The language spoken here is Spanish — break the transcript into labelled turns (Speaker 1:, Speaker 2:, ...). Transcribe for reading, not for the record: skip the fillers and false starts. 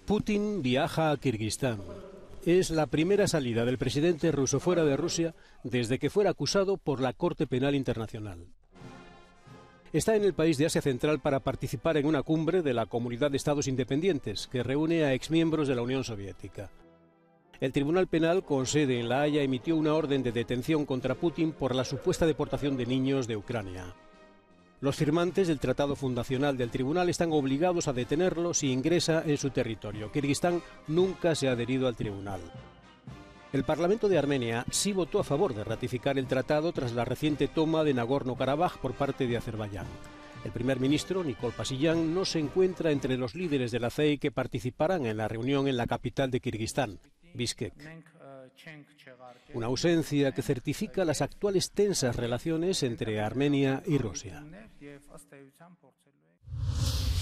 Speaker 1: Putin viaja a Kirguistán. Es la primera salida del presidente ruso fuera de Rusia desde que fuera acusado por la Corte Penal Internacional. Está en el país de Asia Central para participar en una cumbre de la Comunidad de Estados Independientes que reúne a exmiembros de la Unión Soviética. El Tribunal Penal, con sede en La Haya, emitió una orden de detención contra Putin por la supuesta deportación de niños de Ucrania. Los firmantes del Tratado Fundacional del Tribunal están obligados a detenerlo si ingresa en su territorio. Kirguistán nunca se ha adherido al Tribunal. El Parlamento de Armenia sí votó a favor de ratificar el tratado tras la reciente toma de Nagorno-Karabaj por parte de Azerbaiyán. El primer ministro, Nikol Pashinyan, no se encuentra entre los líderes de la CEI que participarán en la reunión en la capital de Kirguistán, Bishkek. Una ausencia que certifica las actuales tensas relaciones entre Armenia y Rusia.